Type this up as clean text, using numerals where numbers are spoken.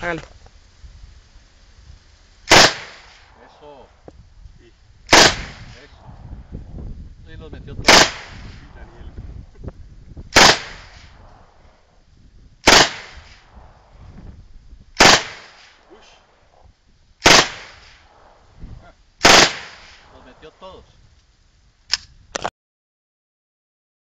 Hágalo. Eso, Sí, eso. Y nos metió todo. sí, Daniel. Ush. Nos metió todos.